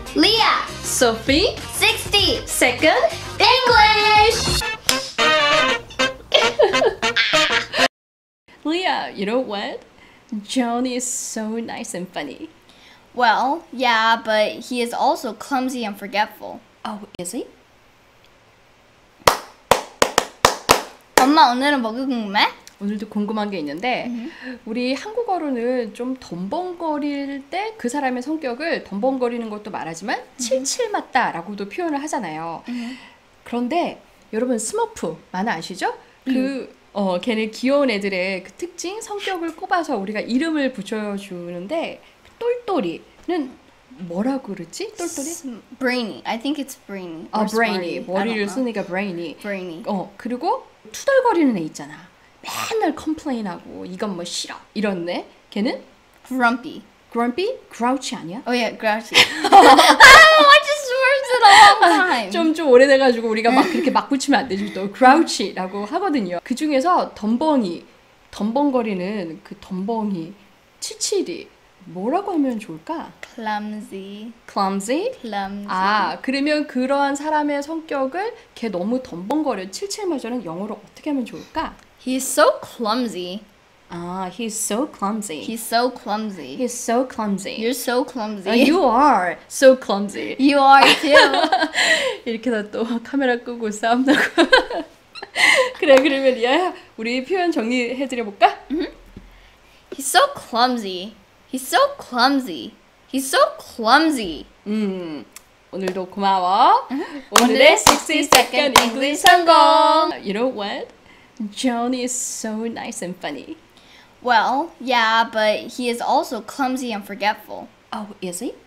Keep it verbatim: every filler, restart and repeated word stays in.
Leah, Sophie, sixty, second English. Leah, you know what? John is so nice and funny. Well, yeah, but he is also clumsy and forgetful. Oh, is he? 엄마, 오늘은 뭐가 궁금해? 오늘도 궁금한 게 있는데 우리 한국어로는 좀 덤벙거릴 때 그 사람의 성격을 덤벙거리는 것도 말하지만 칠칠 맞다라고도 표현을 하잖아요. 그런데 여러분 스머프 만화 아시죠? 그 어, 걔네 귀여운 애들의 그 특징, 성격을 꼽아서 우리가 이름을 붙여주는데 똘똘이는 뭐라고 그러지? 똘똘이? Brainy. I think it's brainy. 아, or brainy. smarty. I don't 머리를 know. 쓰니까 brainy. Brainy. 어, 그리고 투덜거리는 애 있잖아. 맨날 컴플레인하고 이건 뭐 싫어. 이런 애. 걔는 Grumpy. grumpy? grouchy 아니야? Oh yeah, grouchy. I just words it a long time. 좀, 좀 오래돼가지고 우리가 막 그렇게 막 붙이면 안 되죠. 또 grouchy라고 하거든요. 그 중에서 덤벙이, 덤벙거리는 그 덤벙이, 칠칠이 뭐라고 하면 좋을까? Clumsy. clumsy? Clumsy. 아, 그러면 그러한 사람의 성격을 걔 너무 덤벙거려. 칠칠마저는 영어로 어떻게 하면 좋을까? He's so clumsy. 아, he's so clumsy. He's so clumsy. He's so clumsy. You're so clumsy. Uh, you are so clumsy. You are too. 이렇게 다 또 카메라 끄고 싸움 나고. 그래, 그러면 리아야, 우리 표현 정리해드려 볼까? He's so clumsy. He's so clumsy. He's so clumsy. 음, 오늘도 고마워. 오늘의 오늘의 sixty second English 성공. You know what? John is so nice and funny. Well, yeah, but he is also clumsy and forgetful. Oh, is he?